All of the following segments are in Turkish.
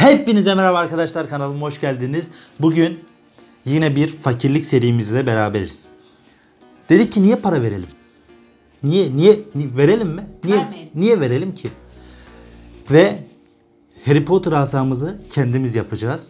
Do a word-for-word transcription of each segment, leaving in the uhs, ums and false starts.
Hepinize merhaba arkadaşlar, kanalıma hoş geldiniz. Bugün yine bir fakirlik serimizle beraberiz. Dedik ki niye para verelim? Niye niye, niye verelim mi? Niye Vermeyelim. niye verelim ki? Ve Harry Potter asamızı kendimiz yapacağız.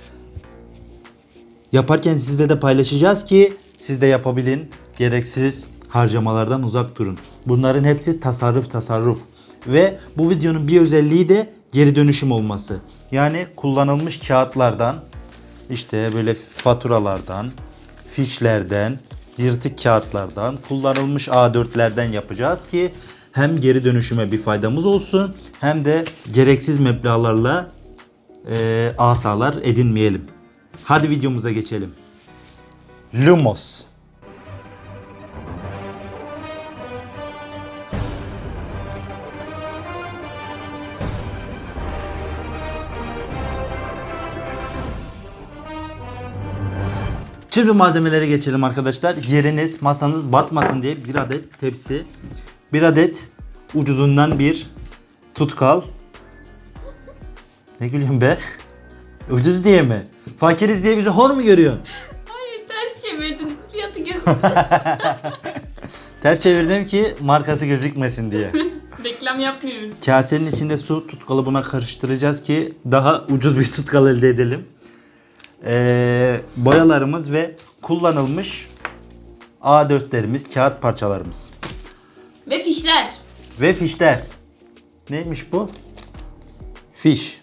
Yaparken sizle de paylaşacağız ki siz de yapabilin. Gereksiz harcamalardan uzak durun. Bunların hepsi tasarruf tasarruf. Ve bu videonun bir özelliği de geri dönüşüm olması. Yani kullanılmış kağıtlardan, işte böyle faturalardan, fişlerden, yırtık kağıtlardan, kullanılmış A dörtlerden yapacağız ki hem geri dönüşüme bir faydamız olsun hem de gereksiz meblağlarla e, asalar edinmeyelim. Hadi videomuza geçelim. Lumos. Şimdi malzemelere geçelim arkadaşlar. Yeriniz, masanız batmasın diye bir adet tepsi, bir adet ucuzundan bir tutkal. Ne gülüyorsun be? Ucuz diye mi? Fakiriz diye bizi hor mu görüyorsun? Hayır, ters çevirdin. Fiyatı gözükmüyor. Ters çevirdim ki markası gözükmesin diye. Reklam yapmıyoruz. Kasenin içinde su tutkalı buna karıştıracağız ki daha ucuz bir tutkal elde edelim. Ee, boyalarımız ve kullanılmış A dörtlerimiz, kağıt parçalarımız. Ve fişler. Ve fişler. Neymiş bu? Fiş.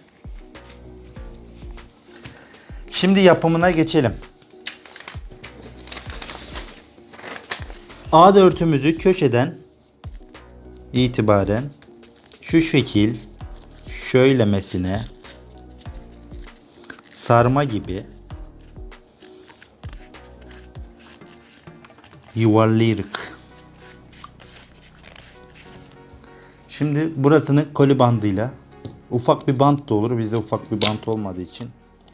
Şimdi yapımına geçelim. A dörtümüzü köşeden itibaren şu şekil şöylemesine sarma gibi yuvarlayarak. Şimdi burasını koli bandıyla, ufak bir bant da olur, bizde ufak bir bant olmadığı için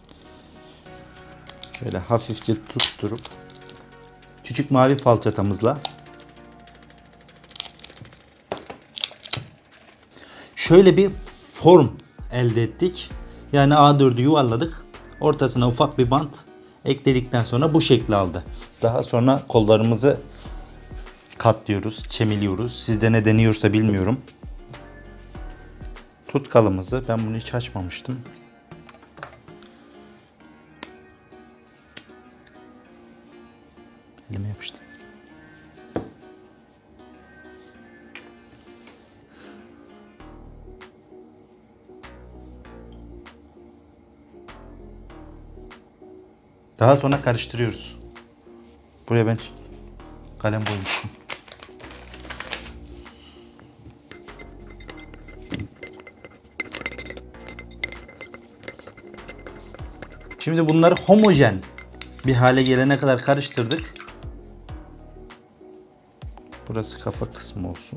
şöyle hafifçe tutturup küçük mavi falçatamızla şöyle bir form elde ettik. Yani A dördü yuvarladık. Ortasına ufak bir bant ekledikten sonra bu şekli aldı. Daha sonra kollarımızı katlıyoruz, çemiliyoruz. Sizde ne deniyorsa bilmiyorum. Tutkalımızı, ben bunu hiç açmamıştım. Elime yapıştı. Daha sonra karıştırıyoruz. Buraya ben kalem koymuştum. Şimdi bunları homojen bir hale gelene kadar karıştırdık. Burası kafa kısmı olsun.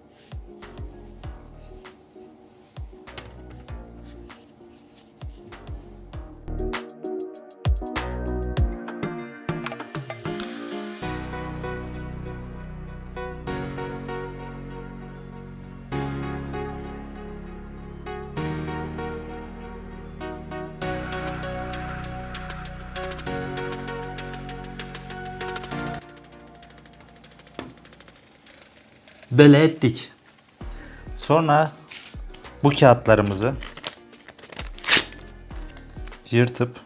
Böyle ettik. Sonra bu kağıtlarımızı yırtıp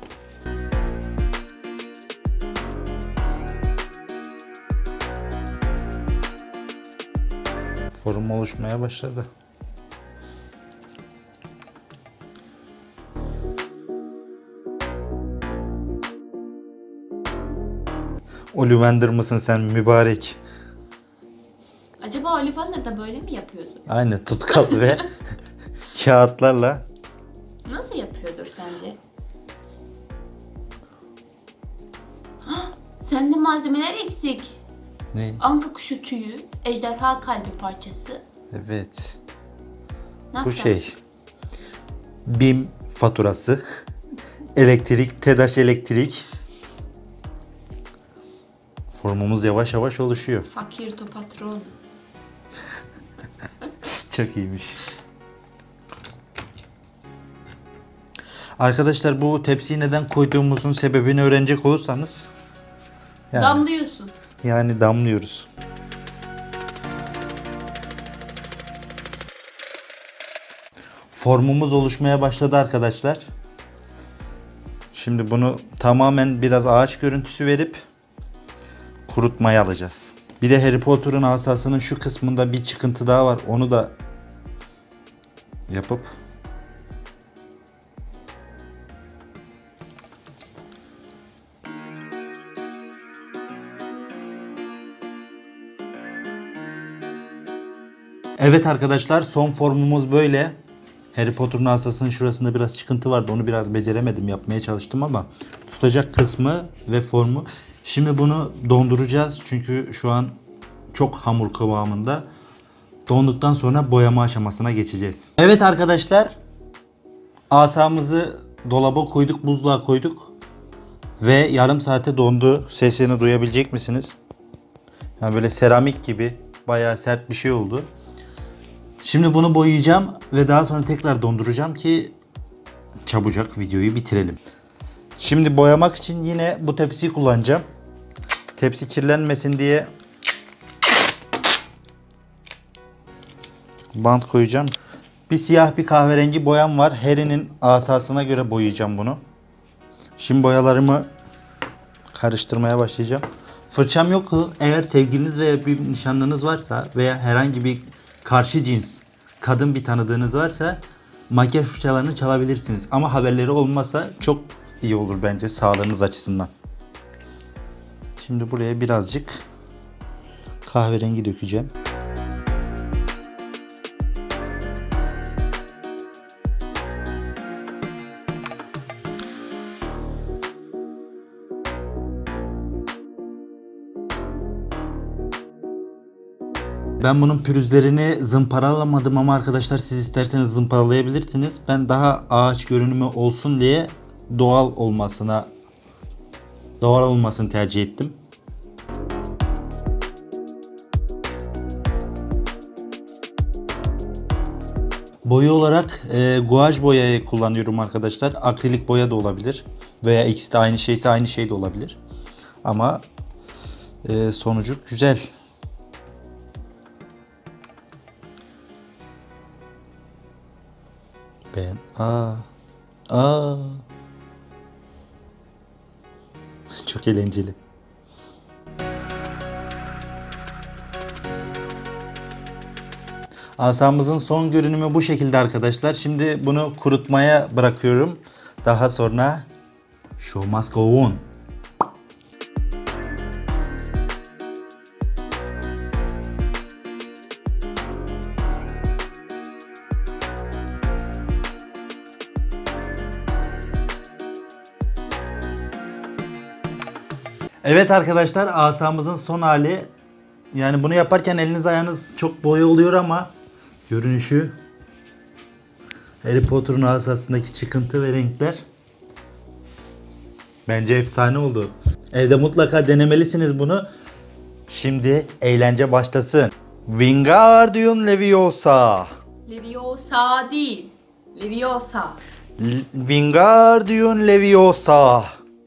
form oluşmaya başladı. Ollivander mısın sen mübarek? Acaba Ollivander da böyle mi yapıyordu? Aynı tutkal ve kağıtlarla. Nasıl yapıyordur sence? Hah, sende malzemeler eksik. Ne? Anka kuşu tüyü, ejderha kalbi parçası. Evet. Ne Bu yapacağız? şey. BİM faturası. Elektrik, TEDAŞ elektrik. Formumuz yavaş yavaş oluşuyor. Fakir to patron. Çok iyiymiş. Arkadaşlar bu tepsiyi neden koyduğumuzun sebebini öğrenecek olursanız. Yani, Damlıyorsun. yani damlıyoruz. Formumuz oluşmaya başladı arkadaşlar. Şimdi bunu tamamen biraz ağaç görüntüsü verip kurutmaya alacağız. Bir de Harry Potter'ın asasının şu kısmında bir çıkıntı daha var. Onu da yapıp evet arkadaşlar, son formumuz böyle. Harry Potter'ın asasının şurasında biraz çıkıntı vardı. Onu biraz beceremedim. Yapmaya çalıştım ama tutacak kısmı ve formu. Şimdi bunu donduracağız. Çünkü şu an çok hamur kıvamında. Donduktan sonra boyama aşamasına geçeceğiz. Evet arkadaşlar. Asamızı dolaba koyduk. Buzluğa koyduk. Ve yarım saate dondu. Sesini duyabilecek misiniz? Yani böyle seramik gibi bayağı sert bir şey oldu. Şimdi bunu boyayacağım ve daha sonra tekrar donduracağım ki çabucak videoyu bitirelim. Şimdi boyamak için yine bu tepsiyi kullanacağım. Tepsi kirlenmesin diye bant koyacağım. Bir siyah bir kahverengi boyam var. Harry'nin asasına göre boyayacağım bunu. Şimdi boyalarımı karıştırmaya başlayacağım. Fırçam yok. Eğer sevgiliniz veya bir nişanlınız varsa veya herhangi bir karşı cins kadın bir tanıdığınız varsa makyaj fırçalarını çalabilirsiniz. Ama haberleri olmasa çok iyi olur bence sağlığınız açısından. Şimdi buraya birazcık kahverengi dökeceğim. Ben bunun pürüzlerini zımparalamadım ama arkadaşlar siz isterseniz zımparalayabilirsiniz. Ben daha ağaç görünümü olsun diye doğal olmasına doğal olmasını tercih ettim. Boya olarak e, guaj boyayı kullanıyorum arkadaşlar. Akrilik boya da olabilir. Veya ikisi de aynı şeyse aynı şey de olabilir. Ama e, sonucu güzel. Ben aa aa çok eğlenceli. Asamızın son görünümü bu şekilde arkadaşlar. Şimdi bunu kurutmaya bırakıyorum. Daha sonra show must go on. Evet arkadaşlar, asamızın son hali. Yani bunu yaparken eliniz ayağınız çok boya oluyor ama görünüşü Harry Potter'ın asasındaki çıkıntı ve renkler bence efsane oldu. Evde mutlaka denemelisiniz bunu. Şimdi eğlence başlasın. Wingardium Leviosa. Leviosa değil. Leviosa. L- Wingardium Leviosa.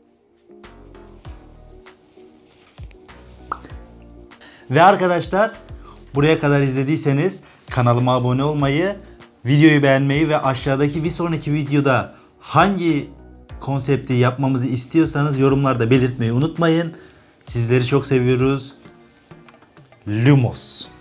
Ve arkadaşlar, buraya kadar izlediyseniz kanalıma abone olmayı, videoyu beğenmeyi ve aşağıdaki bir sonraki videoda hangi konsepti yapmamızı istiyorsanız yorumlarda belirtmeyi unutmayın. Sizleri çok seviyoruz. Lumos.